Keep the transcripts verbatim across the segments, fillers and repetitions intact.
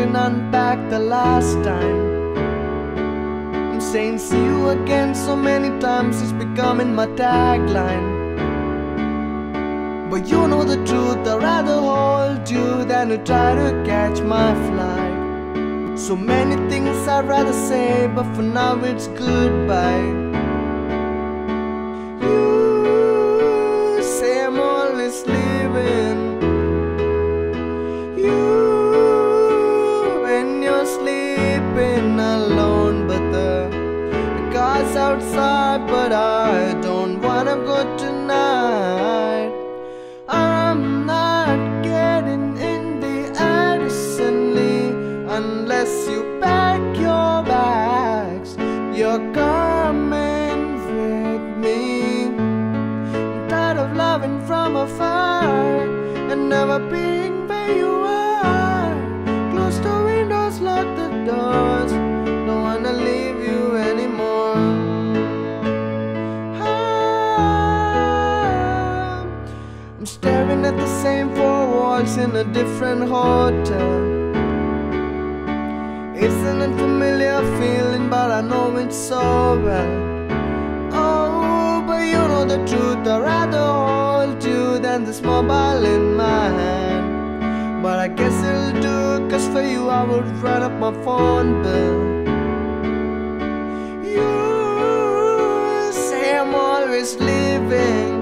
and unpack the last time. I'm saying see you again so many times, it's becoming my tagline. But you know the truth, I'd rather hold you than to try to catch my flight. So many things I'd rather say, but for now it's goodbye. You say I'm always leaving. You, when you're sleeping alone, but the, the car's outside, but I don't wanna go tonight. I'm not getting in the Addison Lee unless you pack your bags. You're coming with me. I'm tired of loving from afar and never being where you are. Close the windows, lock the doors. Don't wanna leave you anymore. I'm staring at the same four walls in a different hotel. It's an unfamiliar feeling, but I know it so well. Oh, but you know the truth, I'd rather hold you than this mobile in my hand. But I guess it'll do, cause for you I would run up my phone bill. You say I'm always leaving.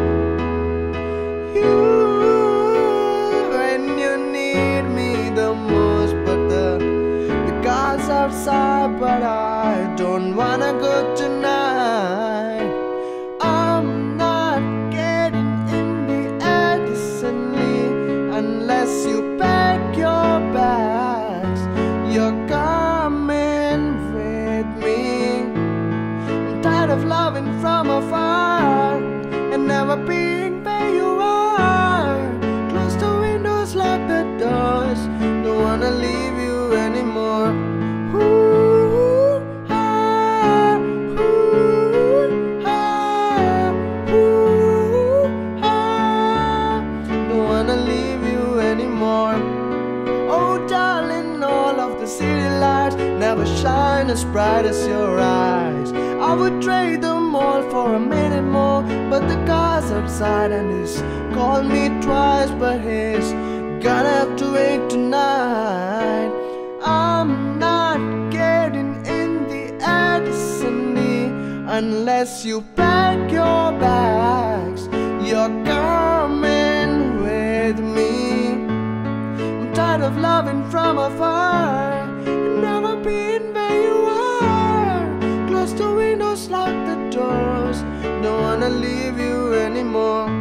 Outside, but I don't wanna go tonight. I'm not getting in the Addison Lee unless you pack your bags. You're coming with me. I'm tired of loving from afar and never being where you are. Close the windows, lock the doors. Don't wanna leave you anymore. Ooh, ah, ooh, ah, ooh, ah. Don't wanna leave you anymore. Oh darling, all of the city lights never shine as bright as your eyes. I would trade them all for a minute more, but the car's outside and he's called me twice, but he's gonna have to wait tonight. I'm not getting in the Addison Lee unless you pack your bags. You're coming with me. I'm tired of loving from afar and never being where you are. Close the windows, lock the doors. Don't wanna leave you anymore.